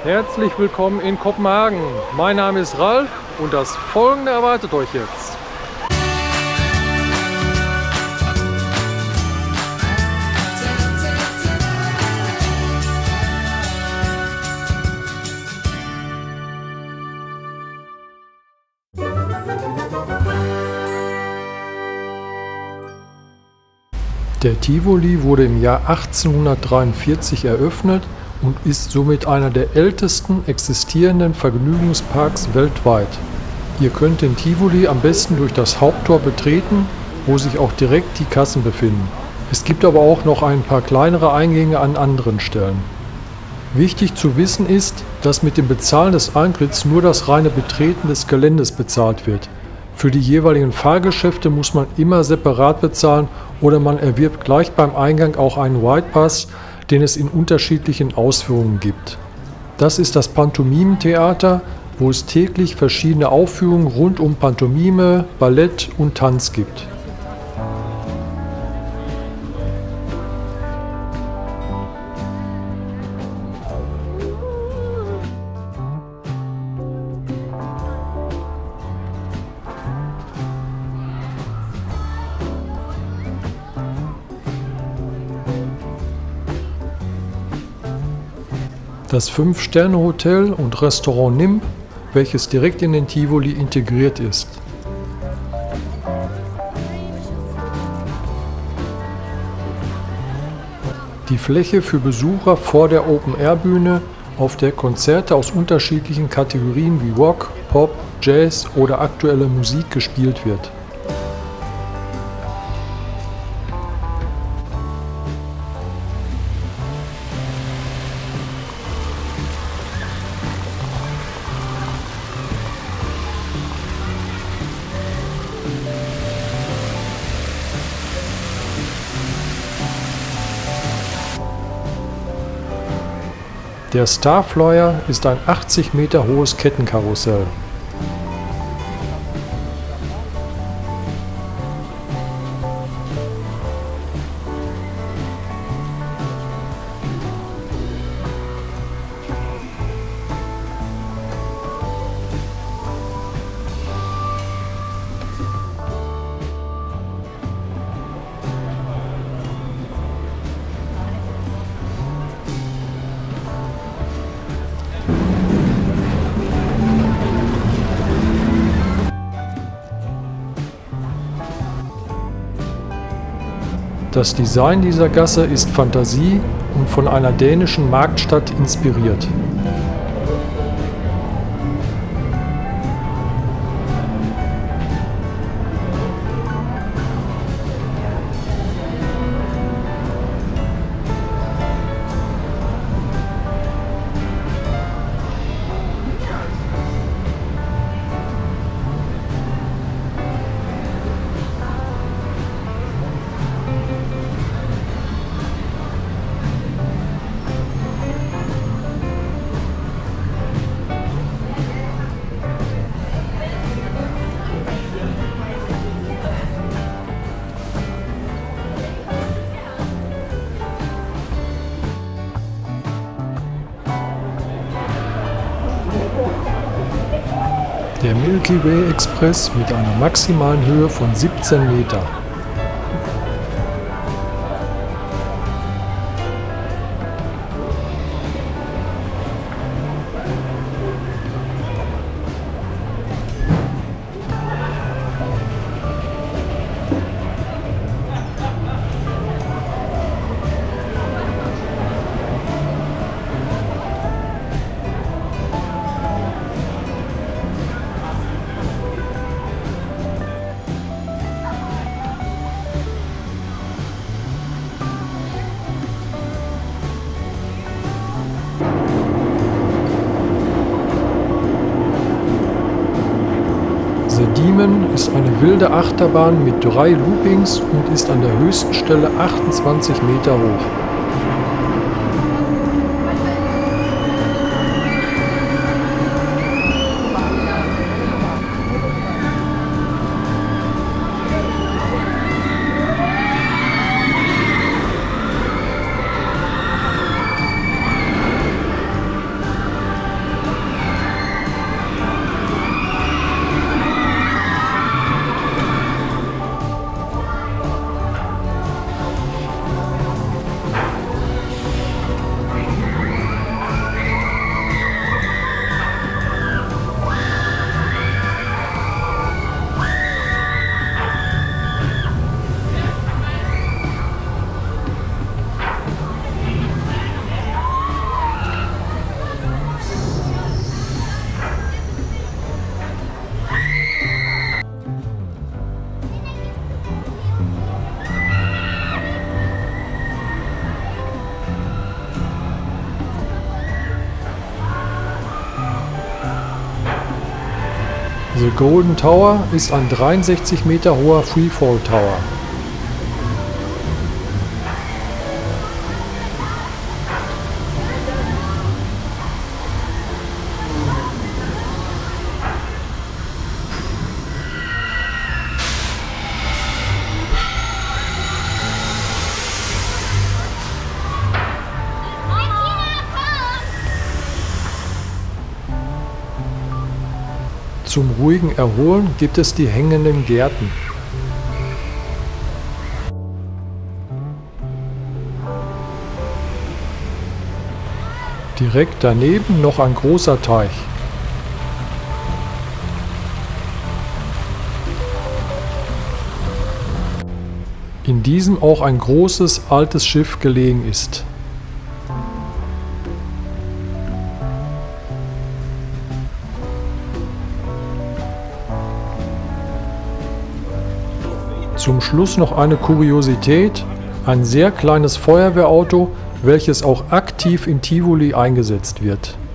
Herzlich willkommen in Kopenhagen. Mein Name ist Ralf und das Folgende erwartet euch jetzt. Der Tivoli wurde im Jahr 1843 eröffnet und ist somit einer der ältesten existierenden Vergnügungsparks weltweit. Ihr könnt den Tivoli am besten durch das Haupttor betreten, wo sich auch direkt die Kassen befinden. Es gibt aber auch noch ein paar kleinere Eingänge an anderen Stellen. Wichtig zu wissen ist, dass mit dem Bezahlen des Eintritts nur das reine Betreten des Geländes bezahlt wird. Für die jeweiligen Fahrgeschäfte muss man immer separat bezahlen oder man erwirbt gleich beim Eingang auch einen White Pass, den es in unterschiedlichen Ausführungen gibt. Das ist das Pantomimentheater, wo es täglich verschiedene Aufführungen rund um Pantomime, Ballett und Tanz gibt. Das 5-Sterne-Hotel und Restaurant Nimb, welches direkt in den Tivoli integriert ist. Die Fläche für Besucher vor der Open-Air-Bühne, auf der Konzerte aus unterschiedlichen Kategorien wie Rock, Pop, Jazz oder aktuelle Musik gespielt wird. Der Starflyer ist ein 80 Meter hohes Kettenkarussell. Das Design dieser Gasse ist Fantasie und von einer dänischen Marktstadt inspiriert. Der Milky Way Express mit einer maximalen Höhe von 17 Meter. The Demon ist eine wilde Achterbahn mit 3 Loopings und ist an der höchsten Stelle 28 Meter hoch. The Golden Tower ist ein 63 Meter hoher Freefall Tower. Zum ruhigen Erholen gibt es die hängenden Gärten. Direkt daneben noch ein großer Teich. In diesem auch ein großes altes Schiff gelegen ist. Zum Schluss noch eine Kuriosität: ein sehr kleines Feuerwehrauto, welches auch aktiv in Tivoli eingesetzt wird.